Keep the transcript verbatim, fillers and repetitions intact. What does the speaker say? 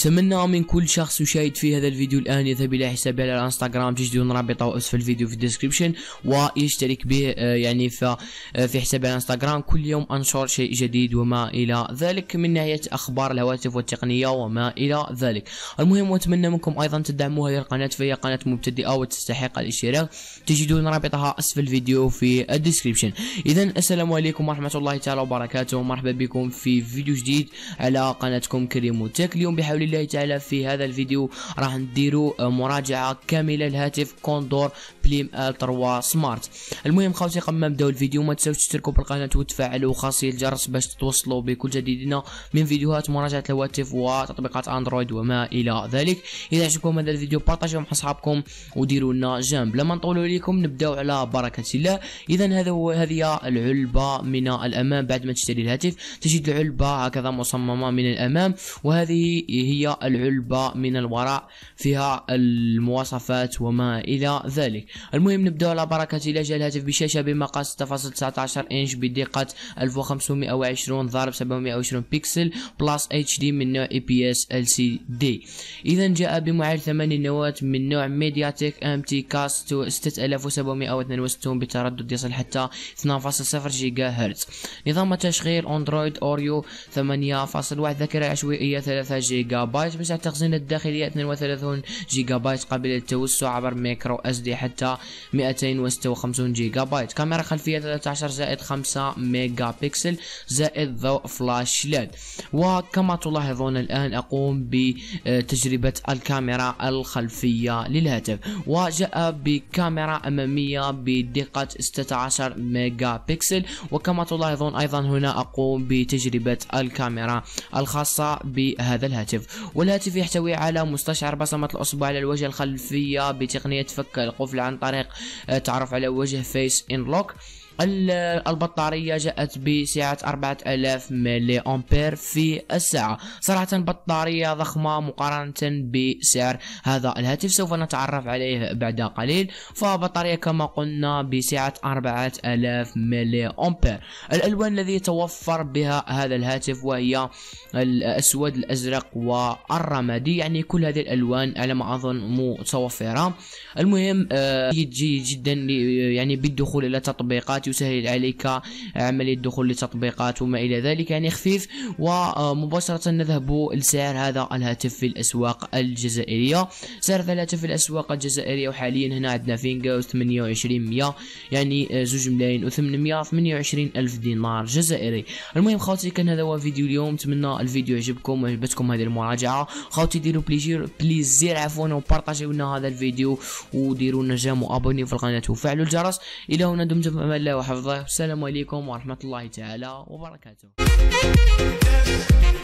أتمنى من كل شخص يشاهد في هذا الفيديو الآن يذهب إلى حسابي على الانستغرام، تجدون رابطه أسفل الفيديو في الديسكريبشن، ويشترك به يعني في حسابي على الانستغرام. كل يوم أنشر شيء جديد وما إلى ذلك من ناحية أخبار الهواتف والتقنية وما إلى ذلك. المهم وأتمنى منكم أيضا تدعموا هذه القناة، فهي قناة مبتدئة وتستحق الاشتراك، تجدون رابطها أسفل الفيديو في الديسكريبشن. إذا السلام عليكم ورحمة الله تعالى وبركاته، مرحبا بكم في فيديو جديد على قناتكم كريمو تك. اليوم بحول الله تعالى في هذا الفيديو راح نديروا مراجعة كاملة لهاتف كوندور بليم ثلاثة سمارت. المهم خوتي قبل ما نبداو الفيديو ما تنساوش تشتركوا بالقناة وتفعلوا خاصية الجرس باش تتوصلوا بكل جديدنا من فيديوهات مراجعة الهواتف وتطبيقات اندرويد وما الى ذلك. اذا عجبكم هذا الفيديو بارطاجيوه مع اصحابكم وديروا لنا جنب. لما نطولوا عليكم نبداو على بركة الله. اذا هذا هو هذه العلبة من الامام. بعد ما تشتري الهاتف تجد العلبة هكذا مصممة من الامام، وهذه هي العلبة من الوراء فيها المواصفات وما الى ذلك. المهم نبداو على بركة الله. جاء الهاتف بشاشة بمقاس ستة فاصلة تسعة عشر انش بدقة ألف وخمسمائة وعشرين ضرب سبعمائة وعشرين بكسل بلس اتش دي من نوع اي بي اس ال سي دي. اذا جاء بمعالج ثمانية نواة من نوع ميدياتك ام تي كاست ستة آلاف وسبعمائة واثنين وستين بتردد يصل حتى اثنين فاصلة صفر جيجا هرتز. نظام التشغيل اندرويد اوريو ثمانية فاصلة واحد. ذاكرة عشوائية ثلاثة جيجا بايت. مساحة التخزين الداخلية اثنين وثلاثين جيجا بايت قابلة للتوسع عبر ميكرو اس دي حتى مئتين وستة وخمسين جيجا بايت. كاميرا خلفية ثلاثة عشر زائد خمسة ميجا بكسل زائد ضوء فلاش ليد. وكما تلاحظون الآن أقوم بتجربة الكاميرا الخلفية للهاتف، وجاء بكاميرا أمامية بدقة ستة عشر ميجا بكسل. وكما تلاحظون أيضا هنا أقوم بتجربة الكاميرا الخاصة بهذا الهاتف. والهاتف يحتوي على مستشعر بصمة الأصبع على الواجهة الخلفية بتقنية فك القفل عن طريق تعرف على وجه فيس ان لوك. البطارية جاءت بسعة أربعة آلاف ملي أمبير في الساعة. صراحة بطارية ضخمة مقارنة بسعر هذا الهاتف، سوف نتعرف عليه بعد قليل. فبطارية كما قلنا بسعة أربعة آلاف ملي أمبير. الألوان الذي يتوفر بها هذا الهاتف وهي الأسود الأزرق والرمادي، يعني كل هذه الألوان على ما أظن متوفرة. المهم جيد جدا يعني بالدخول إلى تطبيقات، يسهل عليك عملية الدخول لتطبيقات وما إلى ذلك، يعني خفيف. ومباشرة نذهب لسعر هذا الهاتف في الأسواق الجزائرية. سعر هذا الهاتف في الأسواق الجزائرية وحاليا هنا عندنا فينجا ثمانية وعشرين مية، يعني زوج ملايين وثمانمائة وثمانية وعشرين ألف دينار جزائري. المهم خوتي كان هذا هو فيديو اليوم. نتمنى الفيديو يعجبكم وعجبتكم هذه المراجعة. خوتي ديروا بليزير بليزير عفوا وبارطاجيو لنا هذا الفيديو وديروا لنا جيم وابونيو في القناة وفعلوا الجرس. إلى هنا دمتم في أمان الله وحفظه. السلام عليكم ورحمة الله تعالى وبركاته.